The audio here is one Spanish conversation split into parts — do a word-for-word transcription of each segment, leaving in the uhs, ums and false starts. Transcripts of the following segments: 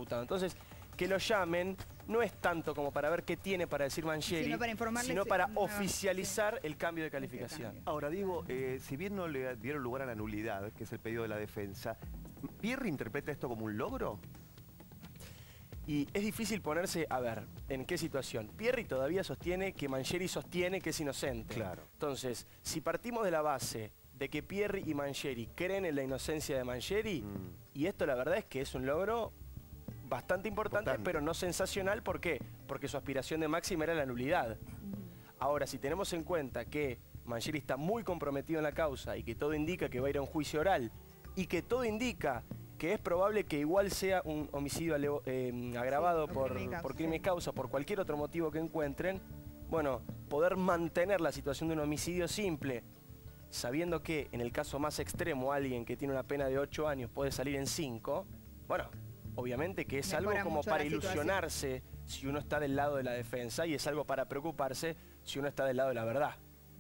imputado. Entonces, que lo llamen no es tanto como para ver qué tiene para decir Mangieri, sino para, informarles sino para una, oficializar sí. el cambio de calificación. Ahora digo, eh, si bien no le dieron lugar a la nulidad, que es el pedido de la defensa, ¿Pierri interpreta esto como un logro? Y es difícil ponerse, a ver, ¿en qué situación? Pierri todavía sostiene que Mangieri sostiene que es inocente. Claro. Entonces, si partimos de la base de que Pierri y Mangieri creen en la inocencia de Mangieri, mm. y esto la verdad es que es un logro bastante importante, importante, pero no sensacional. ¿Por qué? Porque su aspiración de máxima era la nulidad. Ahora, si tenemos en cuenta que Mangieri está muy comprometido en la causa y que todo indica que va a ir a un juicio oral y que todo indica que es probable que igual sea un homicidio eh, agravado sí, por, por, crimen por crimen y causa, por cualquier otro motivo que encuentren, bueno, poder mantener la situación de un homicidio simple, sabiendo que en el caso más extremo alguien que tiene una pena de ocho años puede salir en cinco, bueno, obviamente que es Mejora algo como para ilusionarse situación. Si uno está del lado de la defensa, y es algo para preocuparse si uno está del lado de la verdad.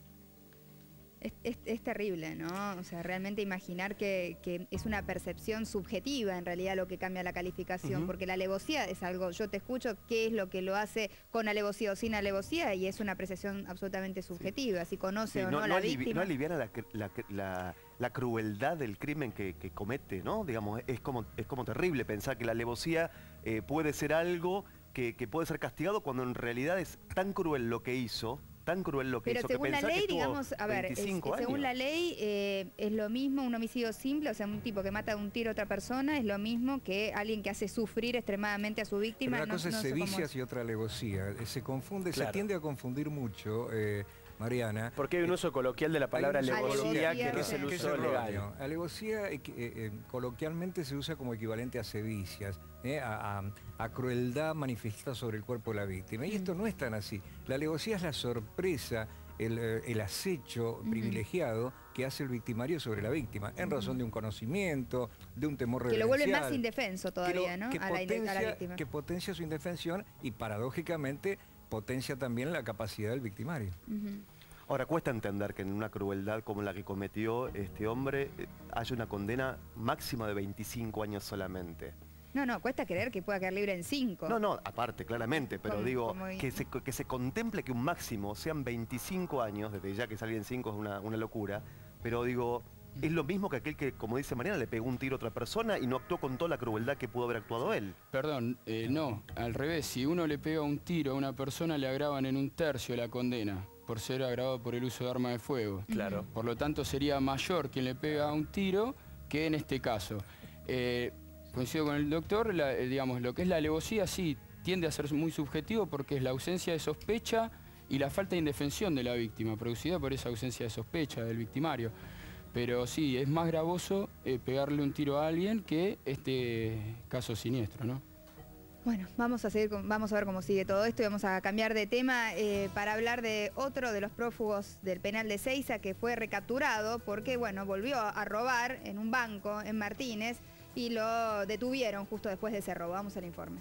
Es, es, es terrible, ¿no? O sea, realmente imaginar que, que es una percepción subjetiva en realidad lo que cambia la calificación, uh-huh. porque la alevosía es algo, yo te escucho, qué es lo que lo hace con alevosía o sin alevosía, y es una apreciación absolutamente subjetiva, sí. si conoce sí, o no, no a la no víctima. No aliviana la, la, la, la crueldad del crimen que, que comete, ¿no? Digamos, es como, es como terrible pensar que la alevosía eh, puede ser algo que, que puede ser castigado cuando en realidad es tan cruel lo que hizo, tan cruel lo que Pero hizo según que la ley, que digamos, a ver, es, según la ley eh, es lo mismo un homicidio simple, o sea, un tipo que mata de un tiro a otra persona, es lo mismo que alguien que hace sufrir extremadamente a su víctima. Pero una no, cosa no es sedicias y otra alevosía. Se confunde, claro. se tiende a confundir mucho, eh, Mariana. Porque hay un uso coloquial de la palabra alevosía, que no es el uso legal. Alevosía eh, eh, coloquialmente se usa como equivalente a sedicias, eh, a, a, a crueldad manifiesta sobre el cuerpo de la víctima. Y esto no es tan así. La alevosía es la sorpresa, el, el acecho uh-huh. privilegiado que hace el victimario sobre la víctima, en uh-huh. razón de un conocimiento, de un temor reverencial. Que lo vuelve más indefenso todavía, lo, ¿no? Que, a potencia, la, a la víctima. Que potencia su indefensión y, paradójicamente, potencia también la capacidad del victimario. Uh-huh. Ahora, cuesta entender que en una crueldad como la que cometió este hombre eh, haya una condena máxima de veinticinco años solamente. No, no, cuesta creer que pueda quedar libre en cinco. No, no, aparte, claramente, pero como, digo, como... Que, se, que se contemple que un máximo sean veinticinco años, desde ya que salir en cinco es una, una locura, pero digo, es lo mismo que aquel que, como dice Mariana, le pegó un tiro a otra persona y no actuó con toda la crueldad que pudo haber actuado él. Perdón, eh, no, al revés, si uno le pega un tiro a una persona le agravan en un tercio la condena, por ser agravado por el uso de arma de fuego. Claro. Por lo tanto sería mayor quien le pega un tiro que en este caso. Eh, Coincido con el doctor, la, eh, digamos, lo que es la alevosía sí tiende a ser muy subjetivo porque es la ausencia de sospecha y la falta de indefensión de la víctima, producida por esa ausencia de sospecha del victimario. Pero sí, es más gravoso eh, pegarle un tiro a alguien que este caso siniestro, ¿no? Bueno, vamos a seguir, con, vamos a ver cómo sigue todo esto y vamos a cambiar de tema eh, para hablar de otro de los prófugos del penal de Seiza que fue recapturado porque, bueno, volvió a robar en un banco en Martínez y lo detuvieron justo después de ese robo. Vamos al informe.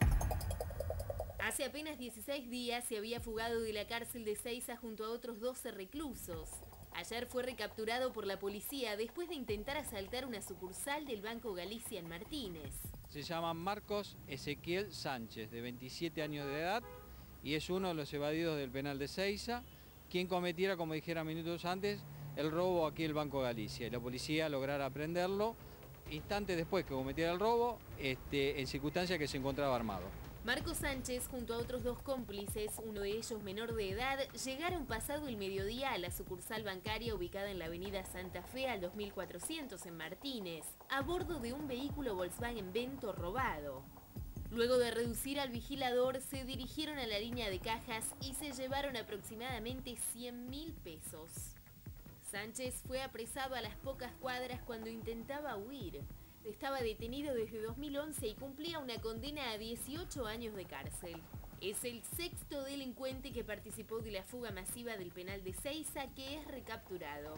Hace apenas dieciséis días se había fugado de la cárcel de Seiza junto a otros doce reclusos. Ayer fue recapturado por la policía después de intentar asaltar una sucursal del Banco Galicia en Martínez. Se llama Marcos Ezequiel Sánchez, de veintisiete años de edad, y es uno de los evadidos del penal de Seiza, quien cometiera, como dijera minutos antes, el robo aquí del Banco Galicia. Y la policía lograra aprenderlo instantes después que cometiera el robo, este, en circunstancias que se encontraba armado. Marcos Sánchez, junto a otros dos cómplices, uno de ellos menor de edad, llegaron pasado el mediodía a la sucursal bancaria ubicada en la avenida Santa Fe al dos mil cuatrocientos en Martínez, a bordo de un vehículo Volkswagen Vento robado. Luego de reducir al vigilador, se dirigieron a la línea de cajas y se llevaron aproximadamente cien mil pesos. Sánchez fue apresado a las pocas cuadras cuando intentaba huir. Estaba detenido desde dos mil once y cumplía una condena a dieciocho años de cárcel. Es el sexto delincuente que participó de la fuga masiva del penal de Seiza que es recapturado.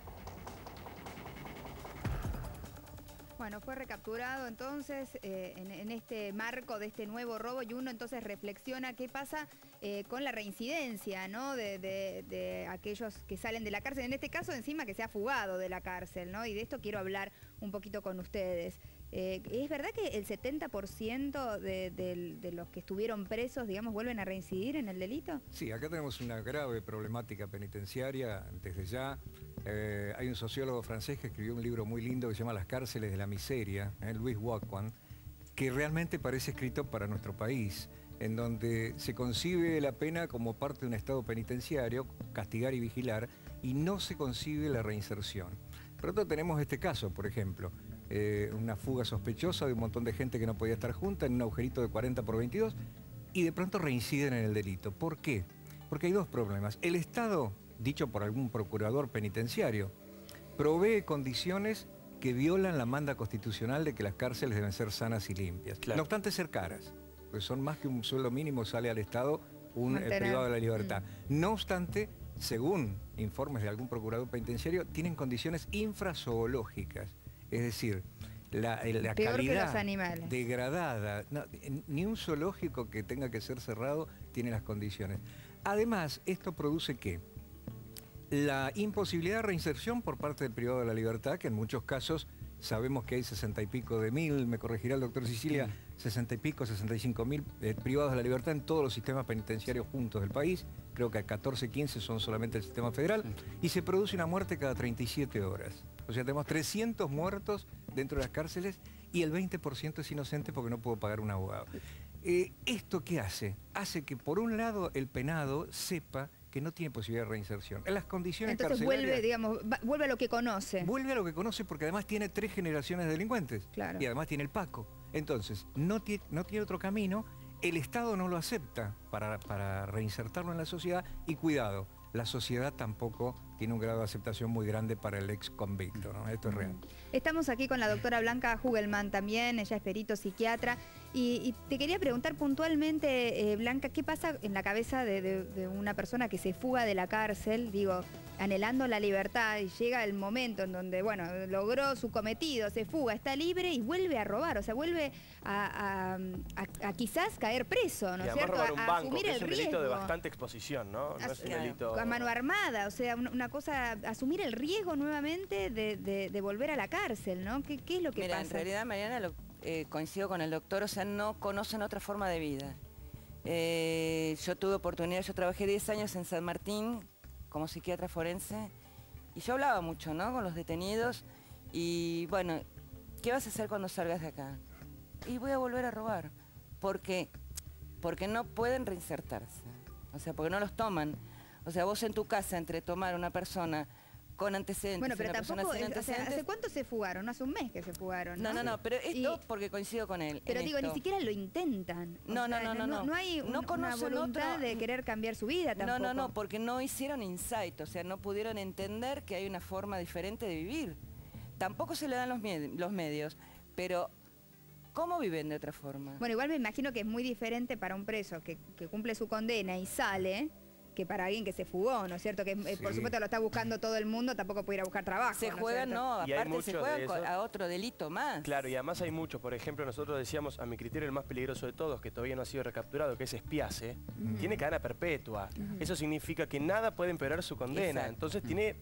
Bueno, fue recapturado entonces eh, en, en este marco de este nuevo robo y uno entonces reflexiona qué pasa eh, con la reincidencia, ¿no? De, de, de aquellos que salen de la cárcel, en este caso encima que se ha fugado de la cárcel, ¿no? Y de esto quiero hablar un poquito con ustedes. Eh, ¿Es verdad que el setenta por ciento de, de, de los que estuvieron presos, digamos, vuelven a reincidir en el delito? Sí, acá tenemos una grave problemática penitenciaria desde ya. Eh, hay un sociólogo francés que escribió un libro muy lindo que se llama Las cárceles de la miseria, eh, Louis Wauquan, que realmente parece escrito para nuestro país, en donde se concibe la pena como parte de un estado penitenciario, castigar y vigilar, y no se concibe la reinserción. Pronto tenemos este caso, por ejemplo, eh, una fuga sospechosa de un montón de gente que no podía estar junta en un agujerito de cuarenta por veintidós y de pronto reinciden en el delito. ¿Por qué? Porque hay dos problemas. El Estado, dicho por algún procurador penitenciario, provee condiciones que violan la manda constitucional de que las cárceles deben ser sanas y limpias. Claro. No obstante ser caras, pues son más que un sueldo mínimo, sale al Estado un eh, privado de la libertad. Mm. No obstante, según informes de algún procurador penitenciario, tienen condiciones infrazoológicas. Es decir, la, la calidad degradada. No, ni un zoológico que tenga que ser cerrado tiene las condiciones. Además, esto produce ¿qué? La imposibilidad de reinserción por parte del privado de la libertad, que en muchos casos sabemos que hay sesenta y pico de mil, me corregirá el doctor Sicilia, sesenta y pico, sesenta y cinco mil eh, privados de la libertad en todos los sistemas penitenciarios juntos del país. Creo que catorce, quince son solamente el sistema federal. Y se produce una muerte cada treinta y siete horas. O sea, tenemos trescientos muertos dentro de las cárceles y el veinte por ciento es inocente porque no puedo pagar un abogado. Eh, ¿Esto qué hace? Hace que por un lado el penado sepa que no tiene posibilidad de reinserción. En las condiciones Entonces carcelarias, vuelve, digamos, vuelve a lo que conoce. Vuelve a lo que conoce porque además tiene tres generaciones de delincuentes. Claro. Y además tiene el Paco. Entonces, no tiene, no tiene otro camino, el Estado no lo acepta para, para reinsertarlo en la sociedad y cuidado, la sociedad tampoco tiene un grado de aceptación muy grande para el ex convicto, ¿no? Esto es real. Estamos aquí con la doctora Blanca Hugelman también, ella es perito psiquiatra, y, y te quería preguntar puntualmente, eh, Blanca, ¿qué pasa en la cabeza de, de, de una persona que se fuga de la cárcel, digo, anhelando la libertad, y llega el momento en donde, bueno, logró su cometido, se fuga, está libre y vuelve a robar, o sea, vuelve a, a, a, a quizás caer preso, ¿no es cierto? Robar un a, a banco, asumir que el es un delito riesgo. de bastante exposición, ¿no? No es un delito... A mano armada, o sea, una, una cosa, asumir el riesgo nuevamente de, de, de volver a la cárcel, ¿no? ¿Qué, qué es lo que Mira, pasa? en realidad, Mariana, lo, eh, coincido con el doctor, o sea, no conocen otra forma de vida. Eh, yo tuve oportunidad, yo trabajé diez años en San Martín como psiquiatra forense y yo hablaba mucho, ¿no?, con los detenidos y, bueno, ¿qué vas a hacer cuando salgas de acá? Y voy a volver a robar. ¿Por qué? Porque no pueden reinsertarse, o sea, porque no los toman. O sea, vos en tu casa, entre tomar una persona con antecedentes... Bueno, pero una tampoco, sin es, antecedentes, o sea, ¿hace cuánto se fugaron? Hace un mes que se fugaron, ¿no? No, no, no, pero esto y, porque coincido con él. Pero digo, esto. ni siquiera lo intentan. No, o no, sea, no, no, no. No hay un, no una voluntad otro... de querer cambiar su vida tampoco. No, no, no, porque no hicieron insight, o sea, no pudieron entender que hay una forma diferente de vivir. Tampoco se le dan los, los medios, pero... ¿cómo viven de otra forma? Bueno, igual me imagino que es muy diferente para un preso que, que cumple su condena y sale, que para alguien que se fugó, ¿no es cierto? Que sí. Por supuesto lo está buscando todo el mundo, tampoco puede ir a buscar trabajo. Se ¿no juegan, no, aparte se juegan de a otro delito más. Claro, y además hay muchos. Por ejemplo, nosotros decíamos, a mi criterio, el más peligroso de todos, que todavía no ha sido recapturado, que es Espiace, uh-huh. tiene cadena perpetua. Uh-huh. Eso significa que nada puede empeorar su condena. Exacto. Entonces uh-huh. tiene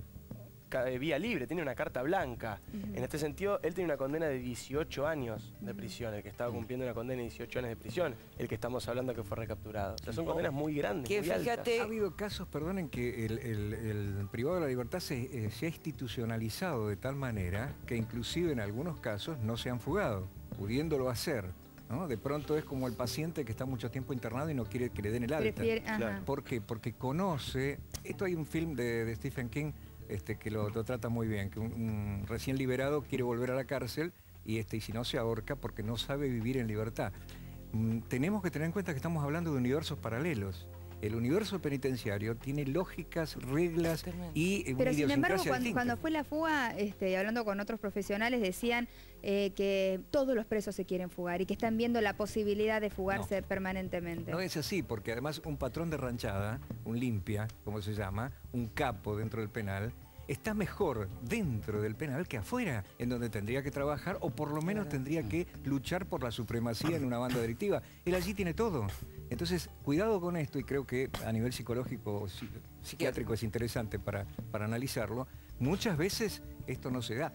vía libre, tiene una carta blanca. Uh-huh. En este sentido, él tiene una condena de dieciocho años de prisión, el que estaba cumpliendo una condena de dieciocho años de prisión, el que estamos hablando que fue recapturado. O sea, son condenas muy grandes, que muy fíjate, altas. Ha habido casos, perdonen, que el, el, el privado de la libertad se, eh, se ha institucionalizado de tal manera que inclusive en algunos casos no se han fugado, pudiéndolo hacer, ¿no? De pronto es como el paciente que está mucho tiempo internado y no quiere que le den el alta. Prefiere, claro. ¿Por qué? Porque conoce... Esto hay un film de, de Stephen King Este, que lo, lo trata muy bien, que un, un recién liberado quiere volver a la cárcel y, este, y si no se ahorca porque no sabe vivir en libertad. Mm, tenemos que tener en cuenta que estamos hablando de universos paralelos. El universo penitenciario tiene lógicas, reglas y eh, Pero sin embargo, cuando, distintas. cuando fue la fuga, este, hablando con otros profesionales, decían eh, que todos los presos se quieren fugar y que están viendo la posibilidad de fugarse no, permanentemente. No es así, porque además un patrón de ranchada, un limpia, como se llama, un capo dentro del penal, está mejor dentro del penal que afuera, en donde tendría que trabajar o por lo menos tendría que luchar por la supremacía en una banda delictiva. Él allí tiene todo. Entonces, cuidado con esto, y creo que a nivel psicológico, psiquiátrico es interesante para, para analizarlo. Muchas veces esto no se da.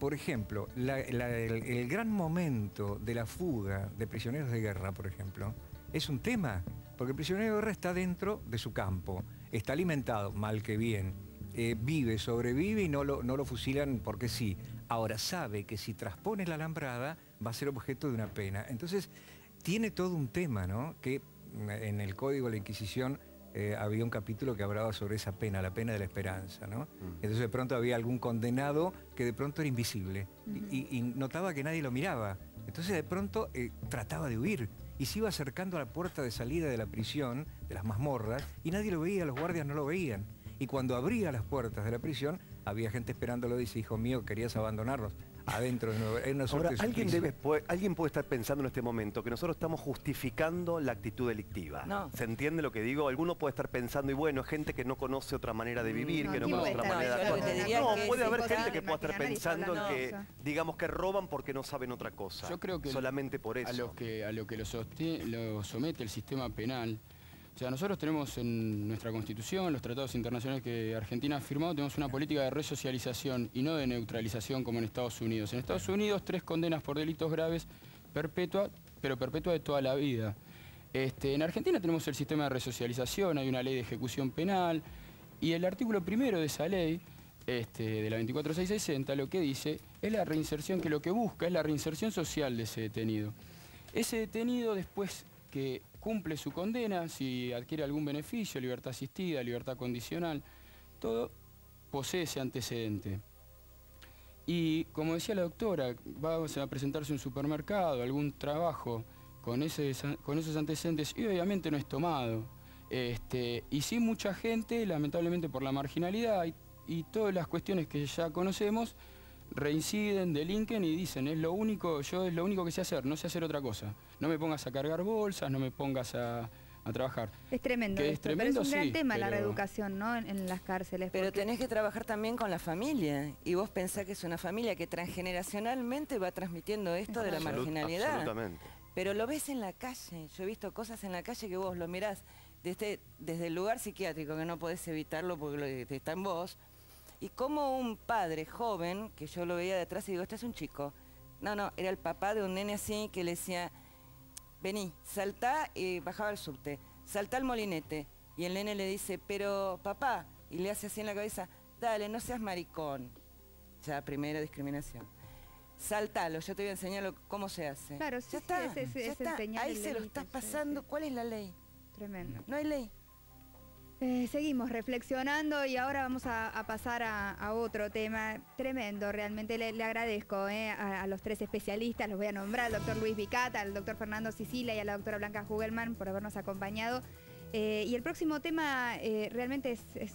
por ejemplo, la- la- el, el gran momento de la fuga de prisioneros de guerra, por ejemplo, es un tema, porque el prisionero de guerra está dentro de su campo, está alimentado, mal que bien, eh, vive, sobrevive y no lo, no lo fusilan porque sí. Ahora sabe que si transpone la alambrada va a ser objeto de una pena. Entonces, tiene todo un tema, ¿no? Que en el Código de la Inquisición eh, había un capítulo que hablaba sobre esa pena, la pena de la esperanza, ¿no? Mm. Entonces de pronto había algún condenado que de pronto era invisible uh-huh. y, y notaba que nadie lo miraba. Entonces de pronto eh, trataba de huir y se iba acercando a la puerta de salida de la prisión, de las mazmorras, y nadie lo veía, los guardias no lo veían. Y cuando abría las puertas de la prisión, había gente esperándolo y dice, hijo mío, querías abandonarnos. Adentro, en una suerte Ahora, de ¿alguien, suplicio. debe, puede, alguien puede estar pensando en este momento que nosotros estamos justificando la actitud delictiva. No. ¿Se entiende lo que digo? Alguno puede estar pensando, y bueno, gente que no conoce otra manera de vivir, No, que no ¿quién conoce puede otra estar? manera de No, yo te diría No, que puede es haber imposible gente que pueda estar imaginar y pensando en hablando de que, eso. digamos, que roban porque no saben otra cosa. Yo creo que solamente por eso. A lo que, a lo, que lo, sostiene, lo somete el sistema penal. O sea, nosotros tenemos en nuestra Constitución, los tratados internacionales que Argentina ha firmado, tenemos una política de resocialización y no de neutralización como en Estados Unidos. En Estados Unidos, tres condenas por delitos graves, perpetua, pero perpetua de toda la vida. Este, en Argentina tenemos el sistema de resocialización, hay una ley de ejecución penal, y el artículo primero de esa ley, este, de la veinticuatro mil seiscientos sesenta, lo que dice es la reinserción, que lo que busca es la reinserción social de ese detenido. Ese detenido, después que cumple su condena, si adquiere algún beneficio, libertad asistida, libertad condicional, todo posee ese antecedente. Y como decía la doctora, va a presentarse un supermercado, algún trabajo con, ese, con esos antecedentes y obviamente no es tomado. Este, y sí, mucha gente, lamentablemente por la marginalidad y, y todas las cuestiones que ya conocemos, reinciden, delinquen y dicen, es lo único, yo es lo único que sé hacer, no sé hacer otra cosa. No me pongas a cargar bolsas, no me pongas a, a trabajar. Es tremendo, que es esto, tremendo, pero es un gran sí, tema pero... la reeducación, ¿no? En, en las cárceles. Pero porque... tenés que trabajar también con la familia. Y vos pensás que es una familia que transgeneracionalmente va transmitiendo esto de la Absolut- marginalidad. Absolutamente. Pero lo ves en la calle. Yo he visto cosas en la calle que vos lo mirás desde, desde el lugar psiquiátrico, que no podés evitarlo porque lo, está en vos. Y como un padre joven, que yo lo veía de atrás y digo, este es un chico. No, no, era el papá de un nene así que le decía, vení, saltá, y bajaba al subte, saltá al molinete. Y el nene le dice, pero papá, y le hace así en la cabeza, dale, no seas maricón. Ya, primera discriminación. Saltalo, yo te voy a enseñar lo, cómo se hace. Claro, sí, ya sí, está, es- es- ya es está. enseñar Ahí el se lo delito, estás sí, pasando. sí. ¿Cuál es la ley? Tremendo. No hay ley. Eh, seguimos reflexionando y ahora vamos a, a pasar a, a otro tema tremendo. Realmente le, le agradezco eh, a, a los tres especialistas, los voy a nombrar, al doctor Luis Vicata, al doctor Fernando Sicilia y a la doctora Blanca Jugelman por habernos acompañado. Eh, y el próximo tema eh, realmente es, es